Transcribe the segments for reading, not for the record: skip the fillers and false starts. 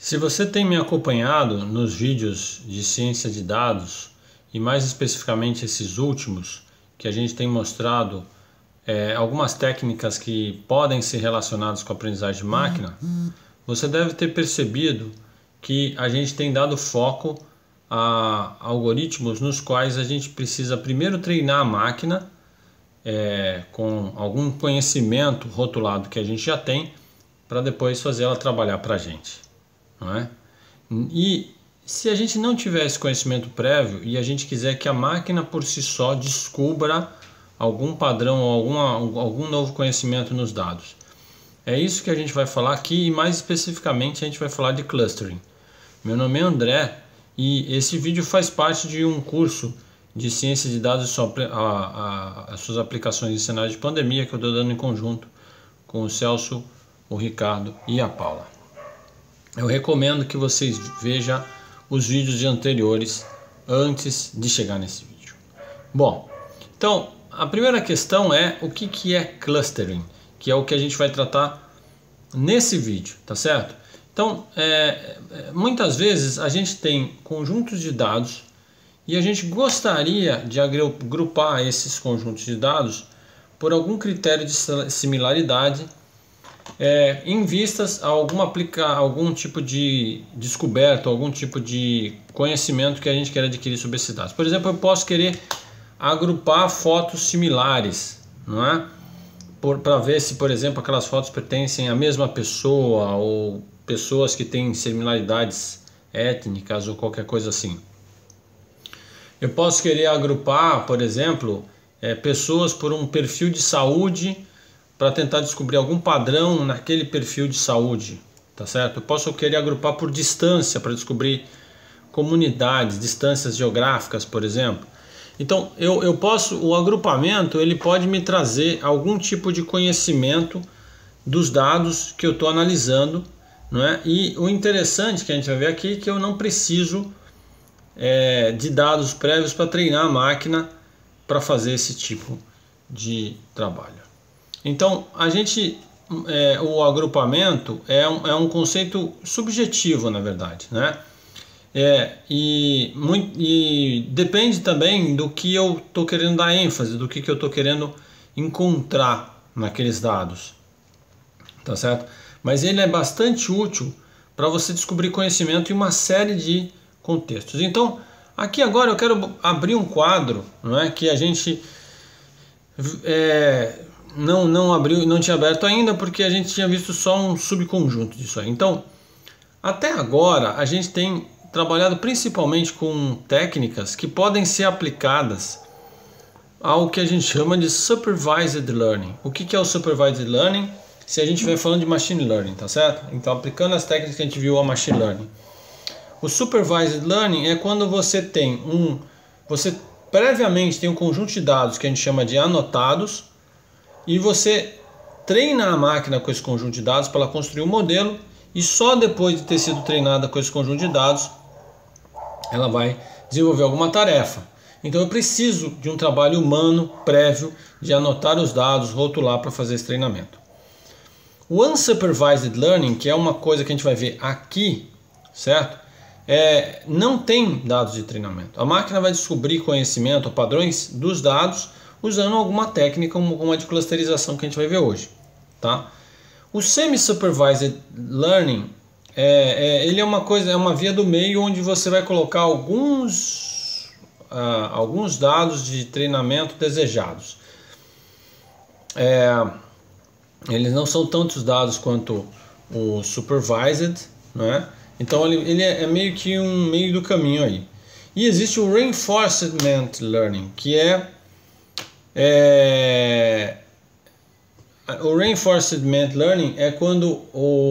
Se você tem me acompanhado nos vídeos de ciência de dados e mais especificamente esses últimos, que a gente tem mostrado algumas técnicas que podem ser relacionadas com a aprendizagem de máquina, você deve ter percebido que a gente tem dado foco a algoritmos nos quais a gente precisa primeiro treinar a máquina com algum conhecimento rotulado que a gente já tem, para depois fazer ela trabalhar para a gente. Não é? E se a gente não tiver esse conhecimento prévio e a gente quiser que a máquina por si só descubra algum padrão ou algum novo conhecimento nos dados, é isso que a gente vai falar aqui, e mais especificamente a gente vai falar de clustering. Meu nome é André e esse vídeo faz parte de um curso de ciência de dados e as suas aplicações em cenário de pandemia que eu estou dando em conjunto com o Celso, o Ricardo e a Paula. Eu recomendo que vocês vejam os vídeos anteriores antes de chegar nesse vídeo. Bom, então a primeira questão é o que é clustering, que é o que a gente vai tratar nesse vídeo, tá certo? Então, muitas vezes a gente tem conjuntos de dados e a gente gostaria de agrupar esses conjuntos de dados por algum critério de similaridade, em vistas a algum tipo de descoberta, algum tipo de conhecimento que a gente quer adquirir sobre esses dados. Por exemplo, eu posso querer agrupar fotos similares, não é? Para ver se, por exemplo, aquelas fotos pertencem à mesma pessoa ou pessoas que têm similaridades étnicas ou qualquer coisa assim. Eu posso querer agrupar, por exemplo, pessoas por um perfil de saúde, para tentar descobrir algum padrão naquele perfil de saúde, tá certo? Eu posso querer agrupar por distância para descobrir comunidades, distâncias geográficas, por exemplo. Então, o agrupamento ele pode me trazer algum tipo de conhecimento dos dados que eu estou analisando, não é? E o interessante que a gente vai ver aqui é que eu não preciso de dados prévios para treinar a máquina para fazer esse tipo de trabalho. Então, o agrupamento é um conceito subjetivo, na verdade, né? E depende também do que eu estou querendo dar ênfase, do que eu estou querendo encontrar naqueles dados, tá certo? Mas ele é bastante útil para você descobrir conhecimento em uma série de contextos. Então, aqui agora eu quero abrir um quadro, não é, que a gente não tinha aberto ainda, porque a gente tinha visto só um subconjunto disso aí. Então, até agora a gente tem trabalhado principalmente com técnicas que podem ser aplicadas ao que a gente chama de supervised learning. O que é o supervised learning? Se a gente estiver falando de machine learning, tá certo? Então, aplicando as técnicas que a gente viu ao machine learning. O supervised learning é quando você previamente tem um conjunto de dados que a gente chama de anotados, e você treina a máquina com esse conjunto de dados para ela construir um modelo, e só depois de ter sido treinada com esse conjunto de dados ela vai desenvolver alguma tarefa. Então eu preciso de um trabalho humano prévio de anotar os dados, rotular para fazer esse treinamento. O unsupervised learning, que é uma coisa que a gente vai ver aqui, certo? Não tem dados de treinamento. A máquina vai descobrir conhecimento ou padrões dos dados usando alguma técnica como a de clusterização que a gente vai ver hoje, tá? O semi-supervised learning ele é uma via do meio onde você vai colocar alguns dados de treinamento desejados. Eles não são tantos dados quanto o supervised, né? Então ele é meio que um meio do caminho aí. E existe o reinforcement learning, que o reinforcement learning é quando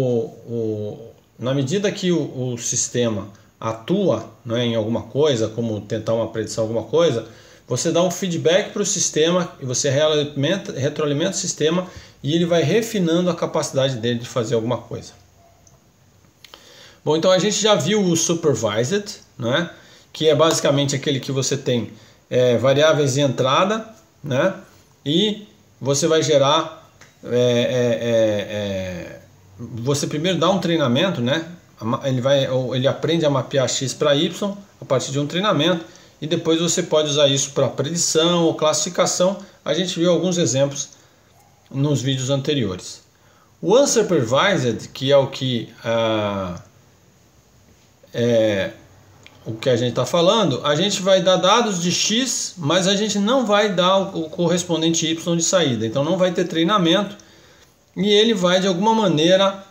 na medida que o sistema atua, né, em alguma coisa, como tentar uma predição alguma coisa, você dá um feedback para o sistema e você retroalimenta o sistema, e ele vai refinando a capacidade dele de fazer alguma coisa. Bom, então a gente já viu o supervised, né, que é basicamente aquele que você tem variáveis de entrada, né, e você vai gerar você primeiro dá um treinamento, né, ele aprende a mapear X para Y a partir de um treinamento, e depois você pode usar isso para predição ou classificação. A gente viu alguns exemplos nos vídeos anteriores. O Unsupervised, que é o que a gente está falando, a gente vai dar dados de X, mas a gente não vai dar o correspondente Y de saída. Então não vai ter treinamento, e ele vai de alguma maneira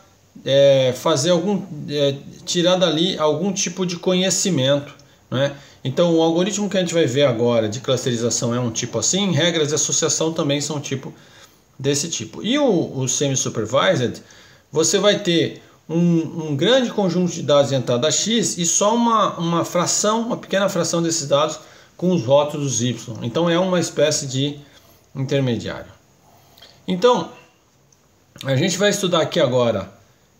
tirar dali algum tipo de conhecimento, né? Então o algoritmo que a gente vai ver agora de clusterização é um tipo assim, regras de associação também são um tipo desse tipo. E o semi-supervised, você vai ter um grande conjunto de dados de entrada X e só uma pequena fração desses dados com os rótulos Y. Então é uma espécie de intermediário. Então a gente vai estudar aqui agora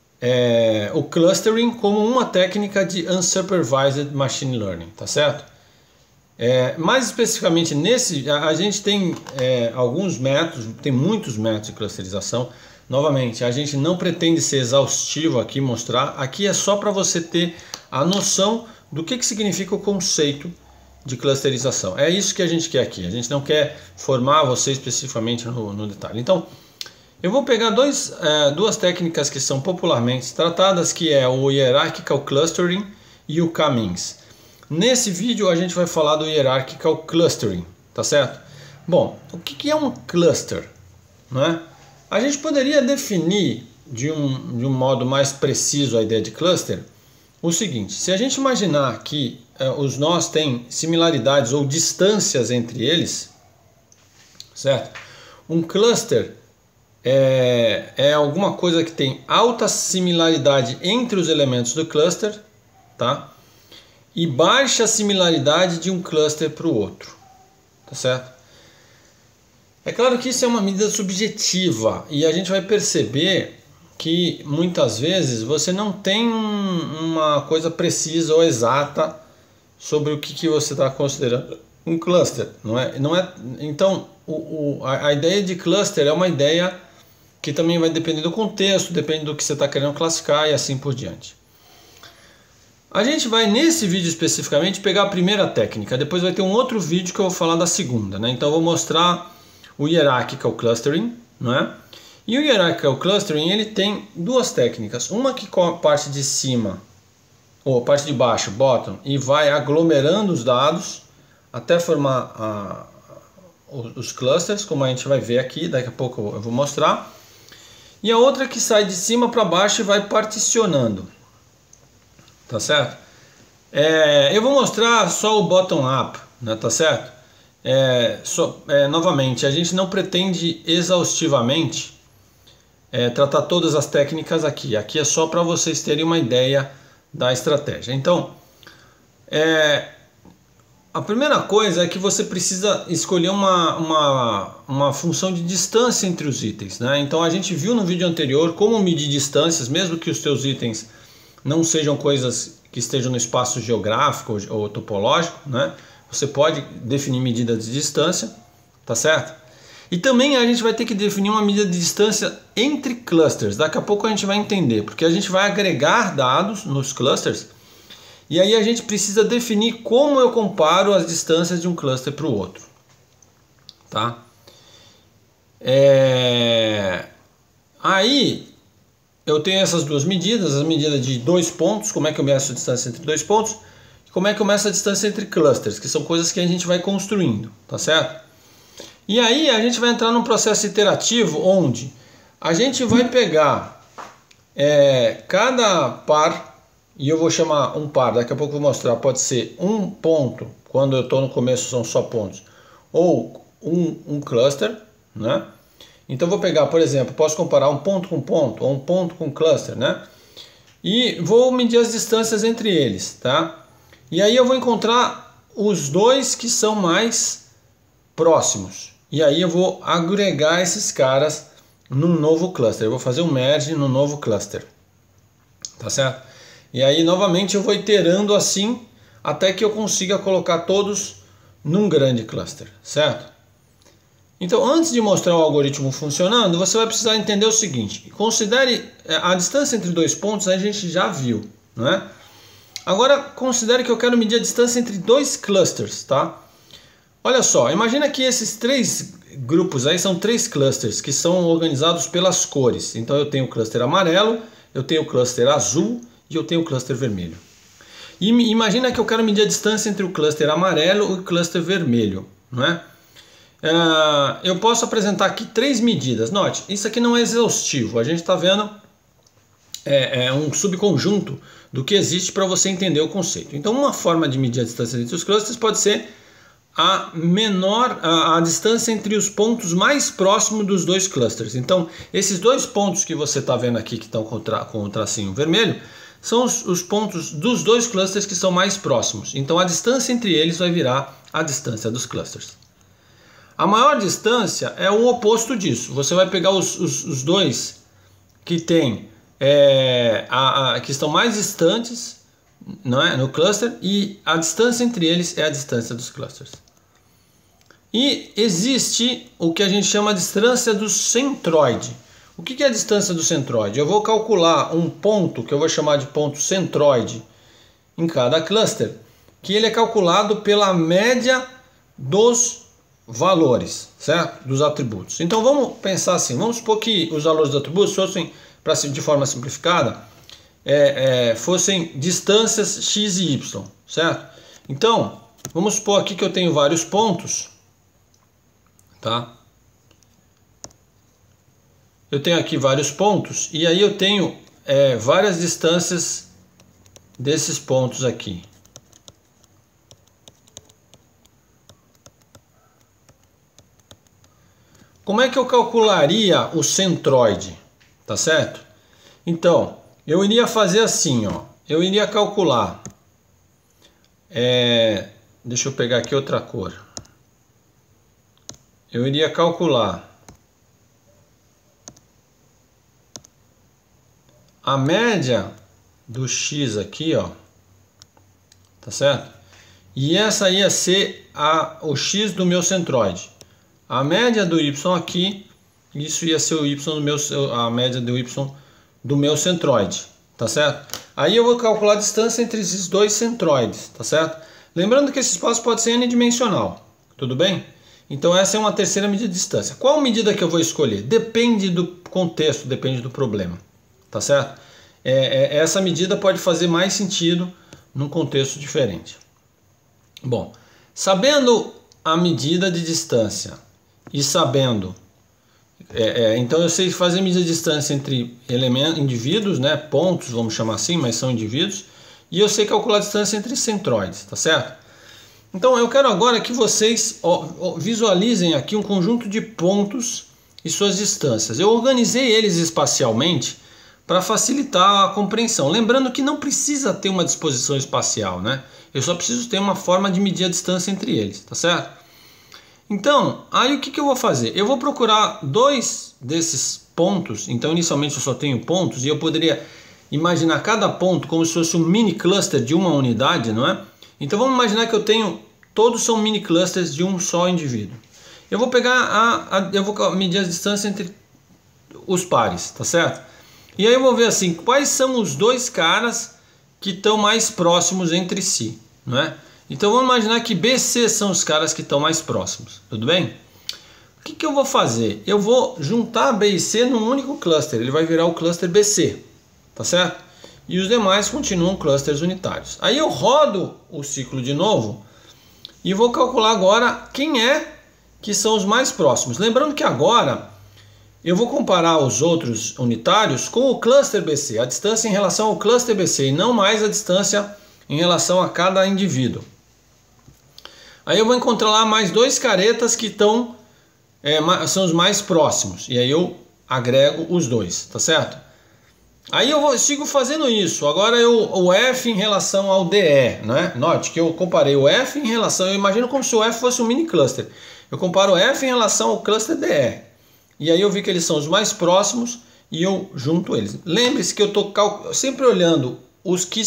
o clustering como uma técnica de unsupervised machine learning, tá certo? Mais especificamente a gente tem alguns métodos, tem muitos métodos de clusterização. Novamente, a gente não pretende ser exaustivo aqui, mostrar. Aqui é só para você ter a noção do que significa o conceito de clusterização. É isso que a gente quer aqui. A gente não quer formar você especificamente no detalhe. Então, eu vou pegar duas técnicas que são popularmente tratadas, que é o Hierarchical Clustering e o K-means. Nesse vídeo a gente vai falar do Hierarchical Clustering, tá certo? Bom, o que é um cluster, não é? A gente poderia definir de um modo mais preciso a ideia de cluster o seguinte: se a gente imaginar que os nós têm similaridades ou distâncias entre eles, certo? Um cluster é alguma coisa que tem alta similaridade entre os elementos do cluster, tá? E baixa similaridade de um cluster para o outro, tá certo? É claro que isso é uma medida subjetiva, e a gente vai perceber que muitas vezes você não tem uma coisa precisa ou exata sobre o que você está considerando um cluster, não é? Então a ideia de cluster é uma ideia que também vai depender do contexto, depende do que você está querendo classificar e assim por diante. A gente vai nesse vídeo especificamente pegar a primeira técnica, depois vai ter um outro vídeo que eu vou falar da segunda, né? Então eu vou mostrar o Hierarchical Clustering, não é? E o Hierarchical Clustering, ele tem duas técnicas, uma que com a parte de cima, ou parte de baixo, bottom, e vai aglomerando os dados até formar os clusters, como a gente vai ver aqui, daqui a pouco eu vou mostrar. E a outra que sai de cima para baixo e vai particionando. Tá certo? Eu vou mostrar só o bottom-up, né, tá certo? Novamente, a gente não pretende exaustivamente tratar todas as técnicas aqui. Aqui é só para vocês terem uma ideia da estratégia. Então, a primeira coisa é que você precisa escolher uma função de distância entre os itens, né? Então a gente viu no vídeo anterior como medir distâncias, mesmo que os teus itens não sejam coisas que estejam no espaço geográfico ou topológico, né? Você pode definir medidas de distância, tá certo? E também a gente vai ter que definir uma medida de distância entre clusters. Daqui a pouco a gente vai entender, porque a gente vai agregar dados nos clusters e aí a gente precisa definir como eu comparo as distâncias de um cluster para o outro, tá? Aí eu tenho essas duas medidas, a medida de 2 pontos, como é que eu meço a distância entre 2 pontos, e como é que eu meço a distância entre clusters, que são coisas que a gente vai construindo, tá certo? E aí a gente vai entrar num processo iterativo onde a gente vai pegar cada par, e eu vou chamar um par, daqui a pouco eu vou mostrar, pode ser um ponto, quando eu estou no começo são só pontos, ou um cluster, né? Então eu vou pegar, por exemplo, posso comparar um ponto com ponto, ou um ponto com cluster, né? E vou medir as distâncias entre eles, tá? E aí eu vou encontrar os dois que são mais próximos. E aí eu vou agregar esses caras num novo cluster. Eu vou fazer um merge no novo cluster, tá certo? E aí novamente eu vou iterando assim até que eu consiga colocar todos num grande cluster, certo? Então, antes de mostrar o algoritmo funcionando, você vai precisar entender o seguinte: considere a distância entre 2 pontos, a gente já viu, não é? Agora considere que eu quero medir a distância entre dois clusters, tá? Olha só, imagina que esses três grupos aí são três clusters que são organizados pelas cores. Então eu tenho o cluster amarelo, eu tenho o cluster azul e eu tenho o cluster vermelho. E imagina que eu quero medir a distância entre o cluster amarelo e o cluster vermelho, não é? Eu posso apresentar aqui três medidas. Note, isso aqui não é exaustivo, a gente está vendo um subconjunto do que existe para você entender o conceito. Então uma forma de medir a distância entre os clusters pode ser a distância entre os pontos mais próximos dos dois clusters. Então esses dois pontos que você está vendo aqui que estão com o tracinho vermelho são os pontos dos dois clusters que são mais próximos. Então a distância entre eles vai virar a distância dos clusters. A maior distância é o oposto disso. Você vai pegar os dois que tem que estão mais distantes, não é, no cluster, e a distância entre eles é a distância dos clusters. E existe o que a gente chama de distância do centroide. O que é a distância do centroide? Eu vou calcular um ponto que eu vou chamar de ponto centroide em cada cluster, que ele é calculado pela média dos valores, certo? Dos atributos. Então vamos pensar assim, vamos supor que os valores dos atributos fossem, de forma simplificada, fossem distâncias x e y, certo? Então vamos supor aqui que eu tenho vários pontos, tá? Eu tenho aqui vários pontos e aí eu tenho várias distâncias desses pontos aqui. Como é que eu calcularia o centroide? Tá certo? Então, eu iria fazer assim, ó. Eu iria calcular. Deixa eu pegar aqui outra cor. Eu iria calcular a média do x aqui, ó. Tá certo? E essa ia ser o x do meu centroide. A média do y aqui, isso ia ser o y a média do y do meu centroide, tá certo? Aí eu vou calcular a distância entre esses dois centroides, tá certo? Lembrando que esse espaço pode ser n-dimensional, tudo bem? Então essa é uma terceira medida de distância. Qual medida que eu vou escolher? Depende do contexto, depende do problema, tá certo? Essa medida pode fazer mais sentido num contexto diferente. Bom, sabendo a medida de distância e sabendo, então eu sei fazer medida de distância entre indivíduos, né, pontos, vamos chamar assim, mas são indivíduos, e eu sei calcular a distância entre centroides, tá certo? Então eu quero agora que vocês visualizem aqui um conjunto de pontos e suas distâncias. Eu organizei eles espacialmente para facilitar a compreensão. Lembrando que não precisa ter uma disposição espacial, né? Eu só preciso ter uma forma de medir a distância entre eles, tá certo? Então, aí o que eu vou fazer? Eu vou procurar dois desses pontos. Então inicialmente eu só tenho pontos e eu poderia imaginar cada ponto como se fosse um mini cluster de uma unidade, não é? Então vamos imaginar que todos são mini clusters de um só indivíduo. Eu vou pegar eu vou medir a distância entre os pares, tá certo? E aí eu vou ver assim, quais são os dois caras que estão mais próximos entre si, não é? Então vamos imaginar que BC são os caras que estão mais próximos, tudo bem? O que eu vou fazer? Eu vou juntar B e C num único cluster, ele vai virar o cluster BC, tá certo? E os demais continuam clusters unitários. Aí eu rodo o ciclo de novo e vou calcular agora quem que são os mais próximos. Lembrando que agora eu vou comparar os outros unitários com o cluster BC, a distância em relação ao cluster BC e não mais a distância em relação a cada indivíduo. Aí eu vou encontrar lá mais dois caretas que são os mais próximos. E aí eu agrego os dois, tá certo? Aí eu sigo fazendo isso. Agora o F em relação ao DE, né? Note que eu comparei o F em relação... Eu imagino como se o F fosse um mini cluster. Eu comparo o F em relação ao cluster DE. E aí eu vi que eles são os mais próximos e eu junto eles. Lembre-se que eu estou sempre olhando os que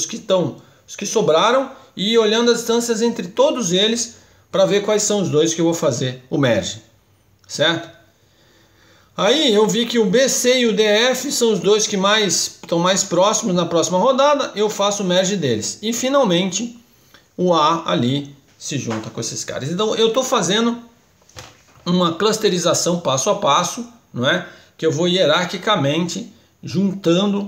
sobraram e olhando as distâncias entre todos eles para ver quais são os dois que eu vou fazer o merge, certo? Aí eu vi que o BC e o DF são os dois que estão mais próximos na próxima rodada, eu faço o merge deles. E finalmente o A ali se junta com esses caras. Então eu estou fazendo uma clusterização passo a passo, não é? Que eu vou hierarquicamente juntando,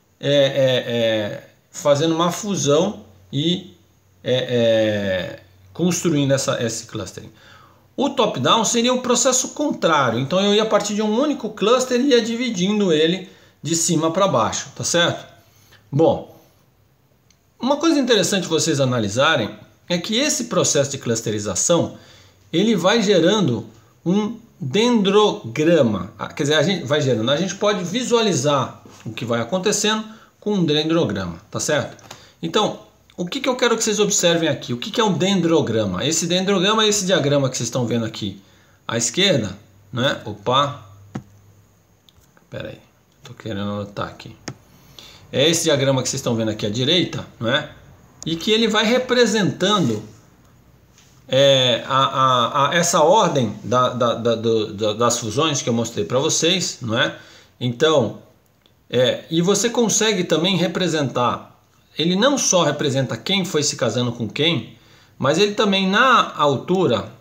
fazendo uma fusão e construindo esse clustering. O top-down seria o processo contrário, então eu ia partir de um único cluster e ia dividindo ele de cima para baixo, tá certo? Bom, uma coisa interessante vocês analisarem é que esse processo de clusterização ele vai gerando um dendrograma, quer dizer, a gente pode visualizar o que vai acontecendo com um dendrograma, tá certo? Então, o que eu quero que vocês observem aqui? O que é um dendrograma? Esse dendrograma é esse diagrama que vocês estão vendo aqui à esquerda, né? Opa, espera aí, estou querendo anotar aqui. É esse diagrama que vocês estão vendo aqui à direita, né? E que ele vai representando essa ordem das fusões que eu mostrei para vocês, não é? Então, e você consegue também representar. Ele não só representa quem foi se casando com quem, mas ele também na altura,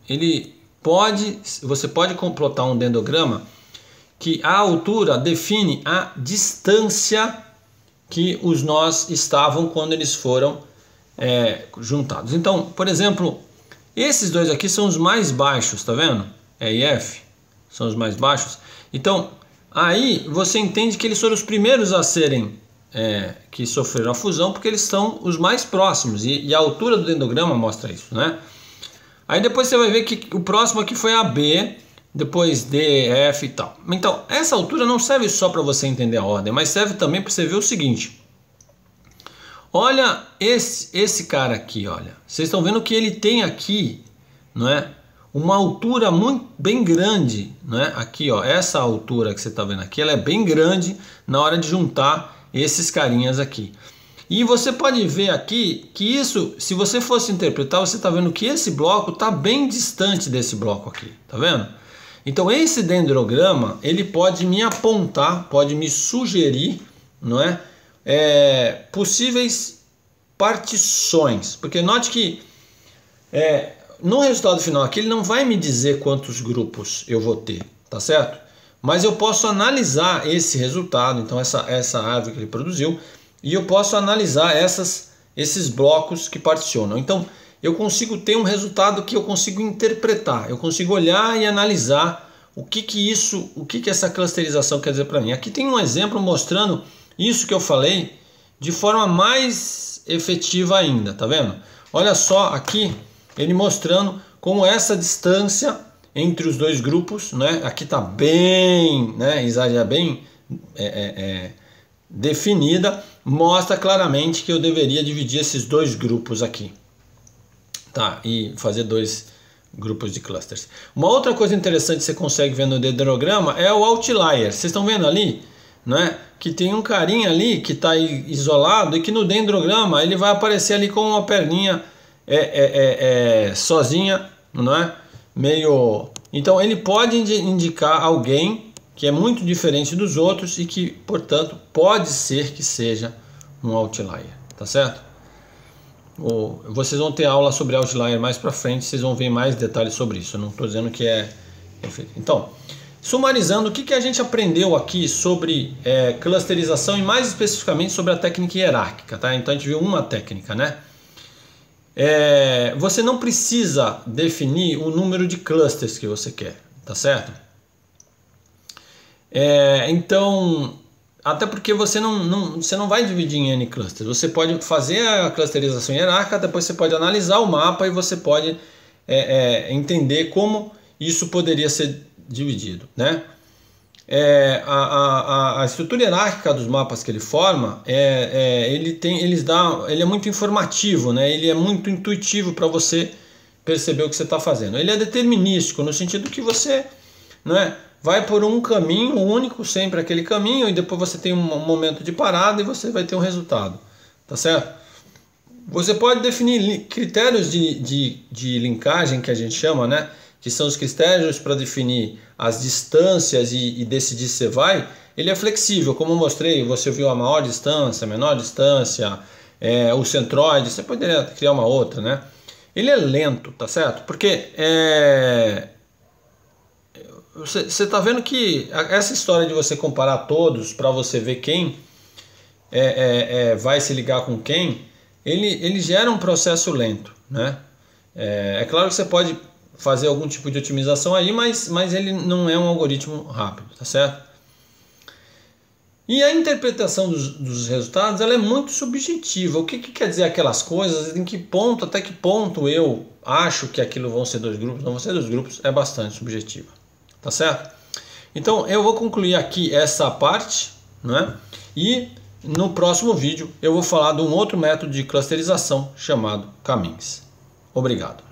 você pode complotar um dendrograma que a altura define a distância que os nós estavam quando eles foram juntados. Então, por exemplo, esses dois aqui são os mais baixos, tá vendo? E e F são os mais baixos. Então, aí você entende que eles foram os primeiros a serem que sofreram a fusão, porque eles são os mais próximos e a altura do dendrograma mostra isso, né? Aí depois você vai ver que o próximo aqui foi AB, depois D, F e tal. Então essa altura não serve só para você entender a ordem, mas serve também para você ver o seguinte. Olha esse cara aqui, olha. Vocês estão vendo que ele tem aqui, não é? Uma altura bem grande, não é? Aqui, ó, essa altura que você está vendo aqui, ela é bem grande na hora de juntar esses carinhas aqui. E você pode ver aqui que isso, se você fosse interpretar, você está vendo que esse bloco está bem distante desse bloco aqui, tá vendo? Então esse dendrograma, ele pode me apontar, pode me sugerir, não é? Possíveis partições, porque note que no resultado final aqui ele não vai me dizer quantos grupos eu vou ter, tá certo? Mas eu posso analisar esse resultado, então essa árvore que ele produziu, e eu posso analisar esses blocos que particionam. Então eu consigo ter um resultado que eu consigo interpretar, eu consigo olhar e analisar o que essa clusterização quer dizer para mim. Aqui tem um exemplo mostrando isso que eu falei de forma mais efetiva ainda, tá vendo? Olha só aqui ele mostrando como essa distância entre os dois grupos, né? Aqui está bem, né? Bem definida, mostra claramente que eu deveria dividir esses dois grupos aqui, tá? E fazer dois grupos de clusters. Uma outra coisa interessante que você consegue ver no dendrograma é o outlier. Vocês estão vendo ali, né? Que tem um carinha ali que está isolado e que no dendrograma ele vai aparecer ali com uma perninha sozinha, não é? Então ele pode indicar alguém que é muito diferente dos outros e que, portanto, pode ser que seja um outlier, tá certo? Vocês vão ter aula sobre outlier mais para frente, vocês vão ver mais detalhes sobre isso. Eu não estou dizendo que é perfeito. Então, sumarizando, o que a gente aprendeu aqui sobre clusterização e mais especificamente sobre a técnica hierárquica, tá? Então a gente viu uma técnica, né? Você não precisa definir o número de clusters que você quer, tá certo? Então, até porque você não vai dividir em N clusters. Você pode fazer a clusterização hierárquica, depois você pode analisar o mapa e você pode entender como isso poderia ser dividido, né? A estrutura hierárquica dos mapas que ele forma, ele é muito informativo, né? Ele é muito intuitivo para você perceber o que você está fazendo. Ele é determinístico no sentido que você, né, vai por um caminho único, sempre aquele caminho, e depois você tem um momento de parada e você vai ter um resultado, tá certo? Você pode definir critérios de linkagem, que a gente chama, né? que são os critérios para definir as distâncias e decidir se você vai, ele é flexível, como eu mostrei. Você viu a maior distância, a menor distância, o centroide, você poderia criar uma outra, né? Ele é lento, tá certo? Porque você está vendo que essa história de você comparar todos para você ver quem vai se ligar com quem, ele gera um processo lento, né? É claro que você pode fazer algum tipo de otimização aí, mas ele não é um algoritmo rápido, tá certo? E a interpretação dos resultados, ela é muito subjetiva. O que quer dizer aquelas coisas? Em que ponto, até que ponto eu acho que aquilo vão ser dois grupos, não vão ser dois grupos, é bastante subjetiva. Tá certo? Então eu vou concluir aqui essa parte, né? E no próximo vídeo eu vou falar de um outro método de clusterização chamado K-means. Obrigado.